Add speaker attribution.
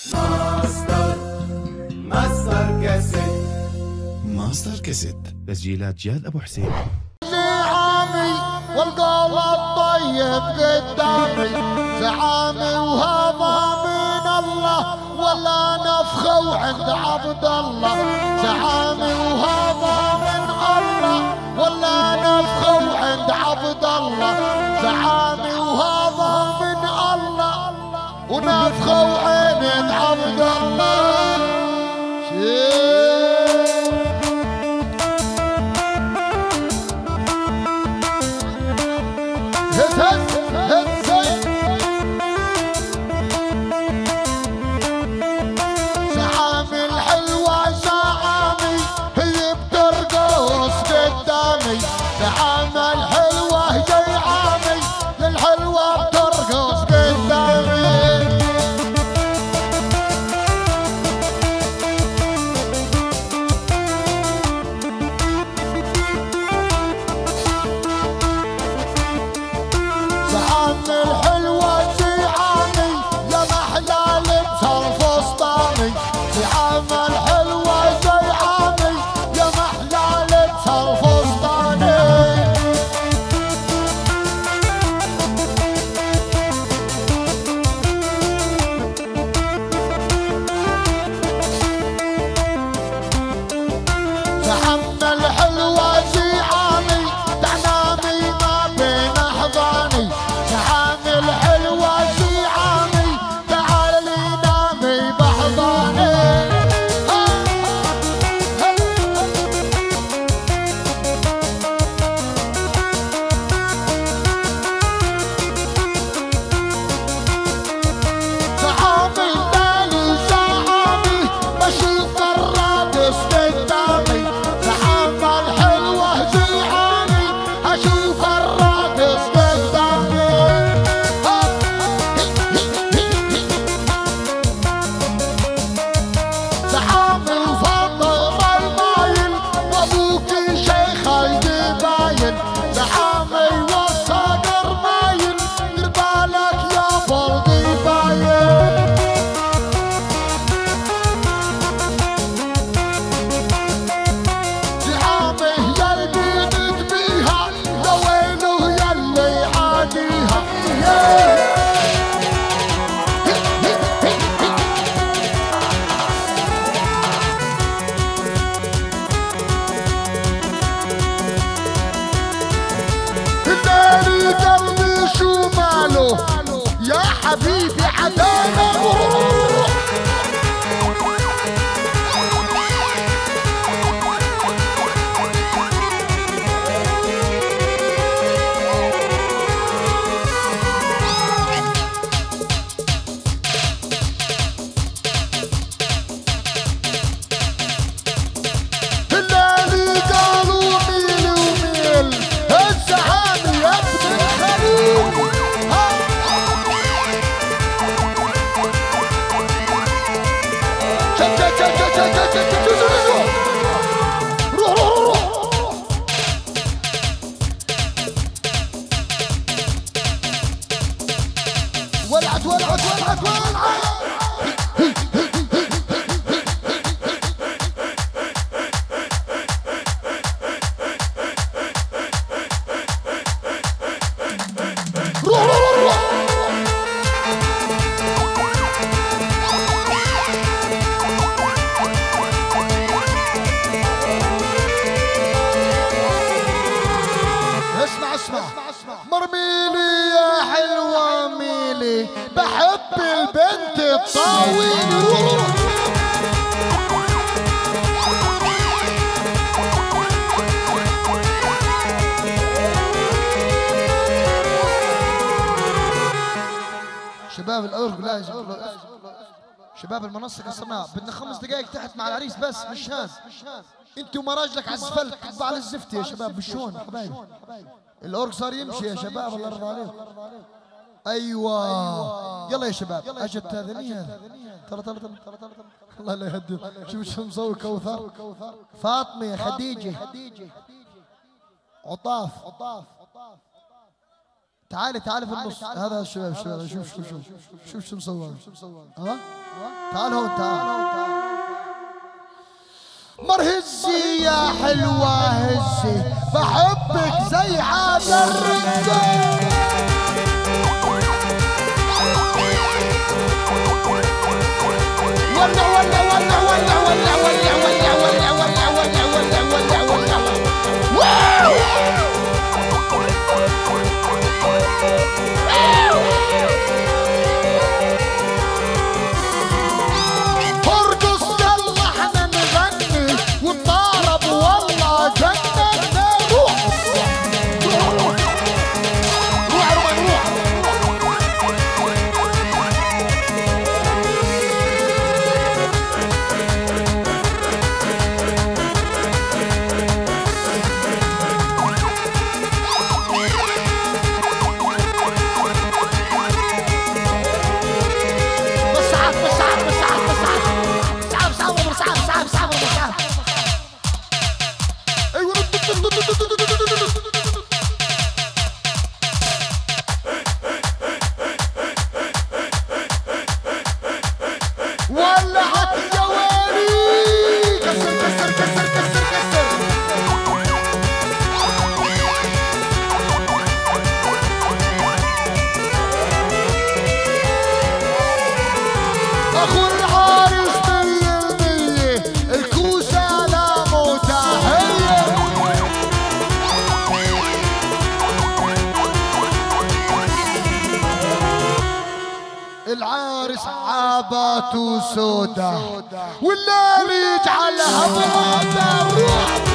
Speaker 1: ماستر كاسيت تسجيلات جاد ابو حسين.
Speaker 2: زعامي والقول الطيب قدامي، زعامي وهذا من الله ولا نفخه وعند عبد الله، زعامي وهذا من الله ولا نفخه وعند عبد الله، زعامي وهذا من الله ونفخه وعند عبد الله. زعامي الحلوة زعامي هي بترقص قدامي، زعامي الحلوة زعامي للحلوة بترقص قدامي. الحلوة زعامي يا محلى لبسها الفسطاني، زعامي الحلوة زعامي يا محلى لبسها الفسطاني. زعامي الحلوة زعامي دعنامي ما بين احضاني، زعامي الحلوة زعامي تعال لي نامي بحضاني. زعامي بالي زعامي بشوف الراقص قدامي، زعامي الحلوة زعامي اشوف الراقص قدامي. زعامي وفاطمة المايل وابوك شيخ الجباين، زعامي والصقر مايل دير بالك يا بالقباين. زعامي يلي بيها لوينه يلي عاديها. الليلي قلبي شو ماله يا حبيبي عدانا. الليلي قالوا ميل وميل الزعامي يا ابن الخليل. ولعت ولعت ولعت ولعت. اسمع مرميلي يا حلوة ميلي بحب البنت الطاويل. شباب الأورج لازم، شباب المنصة قصرناها، بدنا 5 دقائق تحت مع العريس بس مش هان. انتوا مراجلك على الاسفلت طبوا على الزفت يا شباب مش هون حبايبي. الأورج صار يمشي يا شباب الله يرضى عليكم. ايوه يلا يا شباب اجت هذا ترى الله لا يهدي. شو مسوي كوثر فاطمه يا خديجه عطاف تعالي تعالي في النص. هذا الشباب شباب شوف شو مصور. ها تعال هون تعال. مرهزي يا حلوة هزي بحبك زي هذا الرجال. ولع ولع ولع ولع ولع ولع ولع ولع ولع ولع ولع ولع ولع ارقص يلا احنا نغني ونضارب والله جنة. روح روح العارس عابات وسودا والليل يجعلها برادة. روح